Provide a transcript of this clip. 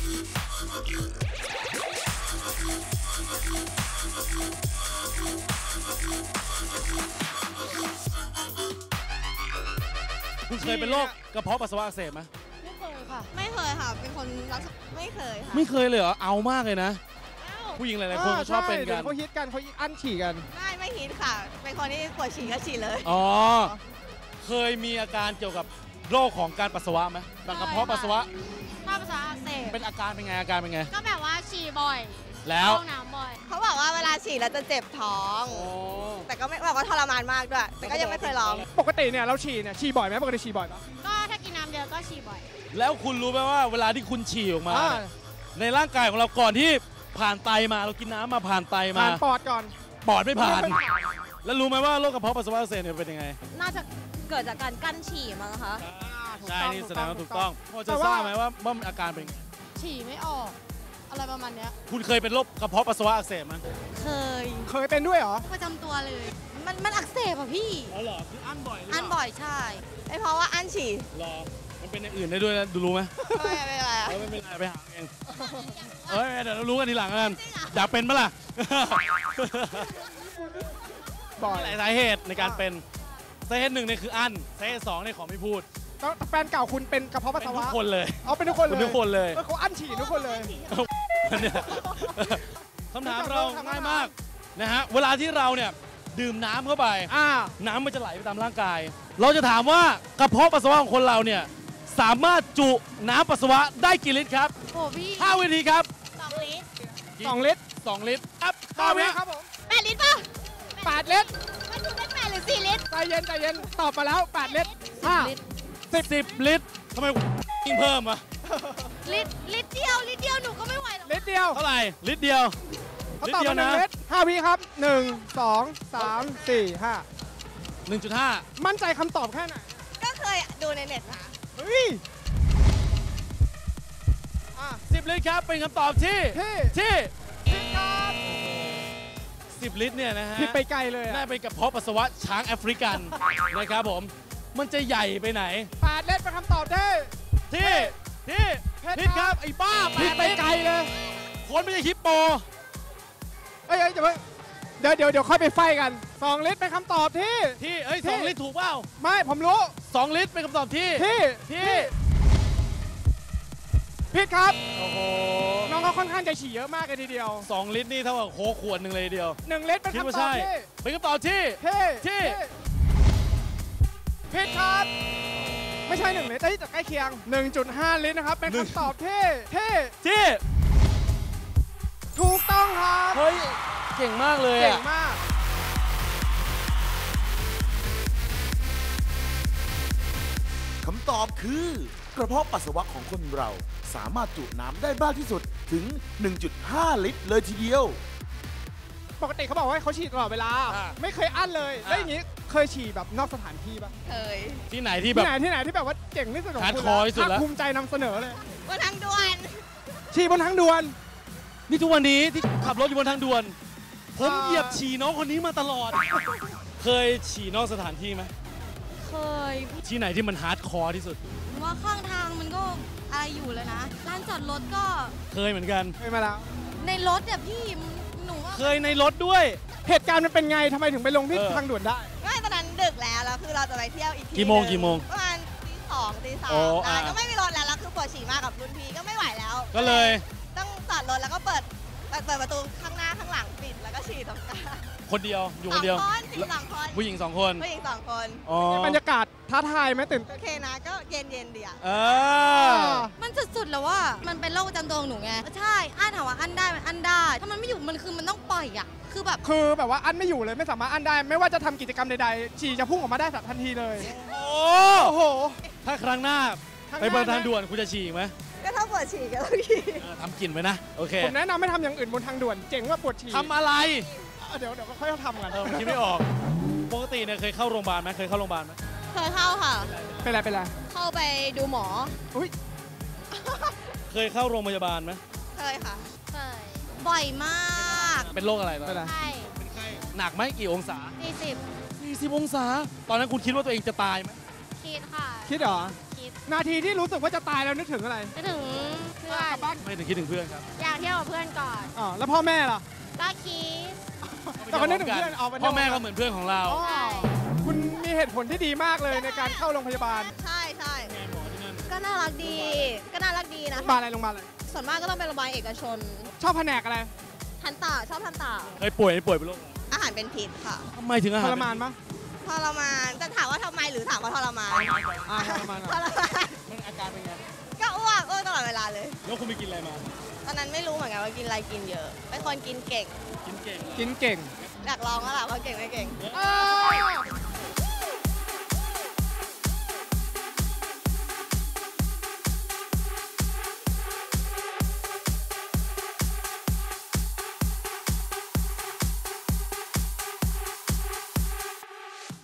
คุณเคยเป็นโรคกระเพาะปัสสาวะอักเสบไหมไม่เคยค่ะไม่เคยค่ะเป็นคนรักไม่เคยค่ะไม่เคยเลยเหรอเอามากเลยนะผู้หญิงหลายๆคนชอบเป็นกันเขาฮิตกันเขาอั้นฉี่กันไม่ฮิตค่ะเป็นคนที่ปวดฉี่ก็ฉี่เลยอ๋อเคยมีอาการเกี่ยวกับโรคของการปัสสาวะไหมแบบกระเพาะปัสสาวะปัสสาวะอักเสบเป็นอาการเป็นไงอาการเป็นไงก็แบบว่าฉี่บ่อยแล้วเข้าน้ำบ่อยเขาบอกว่าเวลาฉี่แล้วจะเจ็บท้องแต่ก็ไม่บอกว่าทรมานมากด้วยแต่ก็ยังไม่เคยลองปกติเนี่ยเราฉี่เนี่ยฉี่บ่อยไหมปกติฉี่บ่อยปะก็ถ้ากินน้ำเยอะก็ฉี่บ่อยแล้วคุณรู้ไหมว่าเวลาที่คุณฉี่ออกมาในร่างกายของเราก่อนที่ผ่านไตมาเรากินน้ำมาผ่านไตมาผ่านปอดก่อนปอดไม่ผ่านแล้วรู้ไหมว่าโรคกระเพาะปัสสาวะอักเสบเนี่ยเป็นยังไงน่าจะเกิดจากการกั้นฉี่มั้งคะใช่นี่แสดงว่าถูกต้องพอจะทราบไหมว่าอาการเป็นฉี่ไม่ออกอะไรประมาณนี้คุณเคยเป็นโรคกระเพาะปัสสาวะอักเสบมั้ยเคยเป็นด้วยเหรอประจำตัวเลยมันอักเสบอ่ะพี่อ๋อเหรอคืออั้นบ่อยอั้นบ่อยใช่ไอเพราะว่าอั้นฉี่หรอมันเป็นอย่างอื่นได้ด้วยนะดูรู้ไหมไม่เป็นไรไม่เป็นไรไปหาเองเดี๋ยวเรารู้กันทีหลังกันอยากเป็นปะล่ะบ่อยหลายสาเหตุในการเป็นสาเหตุหนึ่งเนี่ยคืออั้นสาเหตุสองเนี่ยขอไม่พูดแฟนเก่าคุณเป็นกระเพาะปัสสาวะทุกคนเลยเป็นทุกคนเลยทุกคนเลยเขาอั้นฉี่ทุกคนเลยคำถามเราง่ายมากนะฮะเวลาที่เราเนี่ยดื่มน้ำเข้าไปน้ำมันจะไหลไปตามร่างกายเราจะถามว่ากระเพาะปัสสาวะของคนเราเนี่ยสามารถจุน้ำปัสสาวะได้กี่ลิตรครับโอ้พี่ 5 วินาทีครับ 2 ลิตร 2 ลิตร 2 ลิตรครับ 5 วิครับผม 8 ลิตรป่ะ 8 ลิตรมันจุได้8หรือ4 ลิตรใจเย็นตอบมาแล้ว8 ลิตร 10 ลิตรทำไมกินเพิ่มอ่ะลิตรเดียวหนูก็ไม่ไหวหรอกลิตรเดียวเท่าไหร่ลิตรเดียวเขาตอบมา1 ลิตร5 วิครับ1 2 3 4 5 1.5 มั่นใจคำตอบแค่ไหนก็เคยดูในเน็ตนะเฮ้ย 10 ลิตรครับเป็นคำตอบที่ผิดครับ 10 ลิตรเนี่ยนะฮะผิดไปไกลเลยน่าเป็นกระเพาะปัสสาวะช้างแอฟริกันนะครับผมมันจะใหญ่ไปไหน 8 ลิตรเป็นคำตอบที่ผิดครับไอ้บ้าผิดไปไกลเลยคนไม่ใช่ฮิปโปเดี๋ยวค่อยไปไฟกัน2 ลิตรเป็นคำตอบที่ 2 ลิตรถูกเปล่าไม่ผมรู้ 2 ลิตรเป็นคำตอบที่ผิดครับโอ้โหน้องเขาค่อนข้างจะฉี่เยอะมากเลยทีเดียว 2 ลิตรนี่เท่ากับโค้กขวดหนึ่งเลยทีเดียว 1 ลิตรเป็นคำตอบที่เป็นคำตอบที่ผิดครับไม่ใช่1 ลิตรแต่ใกล้เคียง 1.5 ลิตรนะครับเป็นคำตอบที่ถูกต้องครับเฮ้ยเก่งมากเลยเก่งมากคำตอบคือกระเพาะปัสสาวะของคนเราสามารถจุน้ำได้มากที่สุดถึง 1.5 ลิตรเลยทีเดียวปกติเขาบอกว่าเขาฉี่ตลอดเวลาไม่เคยอั้นเลยแล้วอย่างนี้เคยฉี่แบบนอกสถานที่ปะเคยที่ไหนที่แบบว่าเจ๋งที่สุดของคุณแล้วภูมิใจนำเสนอเลยบนทางด่วนฉี่บนทางด่วนนี่ทุกวันนี้ที่ขับรถอยู่บนทางด่วนผมเหยียบฉี่น้องคนนี้มาตลอดเคยฉี่นอกสถานที่ไหมเคยที่ไหนที่มันฮาร์ดคอร์ที่สุดว่าข้างทางมันก็อะไรอยู่เลยนะร้านจอดรถก็เคยเหมือนกันเคยมาแล้วในรถเนี่ยพี่หนูเคยในรถด้วยเหตุการณ์มันเป็นไงทำไมถึงไปลงที่ทางด่วนได้ไม่ตอนนั้นดึกแล้วคือเราจะไปเที่ยวอีกทีกี่โมงประมาณตี 2 ตี 3ก็ไม่มีรถแล้วคือปวดฉี่มากกับรุ่นพี่ก็ไม่ไหวแล้วก็เลยต้องจอดรถแล้วก็เปิดประตูข้างหน้าข้างหลังปิดแล้วก็ฉี่ตรงกลางคนเดียวอยู่คนเดียว 2 คนผู้หญิง2 คนบรรยากาศท้าทายไหมตื่นโอเคนะก็เย็นดีอ่ะมันสุดๆแล้วว่ามันเป็นโรคประจำตัวของหนูไงใช่อั้นถามว่าอั้นได้มันอั้นได้ถ้ามันไม่อยู่มันต้องปล่อยอ่ะคือแบบว่าอั้นไม่อยู่เลยไม่สามารถอั้นได้ไม่ว่าจะทำกิจกรรมใดๆฉี่จะพุ่งออกมาได้ทันทีเลยโอ้โหถ้าครั้งหน้าไปบนทางด่วนคุณจะฉี่ไหมก็ถ้าปวดฉี่ก็ต้องฉี่ทำกลิ่นไว้นะโอเคผมแนะนำให้ทำอย่างอื่นบนทางด่วนเจ๋งว่าปวดฉี่ทำอะไรเดี๋ยวก็ค่อยทำกันคิดไม่ออกปกติเนี่ยเคยเข้าโรงพยาบาลไหมเคยเข้าโรงพยาบาลไหมเคยเข้าค่ะเป็นไรเข้าไปดูหมออุ้ยเคยเข้าโรงพยาบาลไหมเคยค่ะเคยบ่อยมากเป็นโรคอะไรตอนนั้นไข้หนักไหมกี่องศา40 องศาตอนนั้นคุณคิดว่าตัวเองจะตายไหมคิดค่ะคิดเหรอนาทีที่รู้สึกว่าจะตายแล้วนึกถึงอะไรนึกถึงเพื่อนกลับบ้านไม่ถึงคิดถึงเพื่อนครับอยากเที่ยวกับเพื่อนก่อนอ๋อแล้วพ่อแม่ล่ะก็คิดแต่ก็นึกถึงเพื่อนเอาไปเที่ยวพ่อแม่ก็เหมือนเพื่อนของเราอ๋อคุณมีเหตุผลที่ดีมากเลยในการเข้าโรงพยาบาลใช่ใช่ไงหมอที่นั่นก็น่ารักดี ก็น่ารักดีนะโรงพยาบาลอะไรโรงพยาบาลอะไรส่วนมากก็ต้องเป็นโรงพยาบาลเอกชนชอบแผนกอะไรทันตาชอบทันตาเคยป่วยเป็นโรคอะไรอาหารเป็นพิษค่ะทำไมถึงอาทหารรมานปะทรมานจะถามว่าทำไมหรือถามว่าทรมานทรมานทรมานมันอาการเป็นไงก็อ้วกตลอดเวลาเลยแล้วคุณไปกินอะไรมาตอนนั้นไม่รู้เหมือนกันว่ากินอะไรกินเยอะ เป็นคนกินเก่งกินเก่งเหรอกินเก่งอยากลองแล้วล่ะว่าเก่งไม่เก่งอ้าว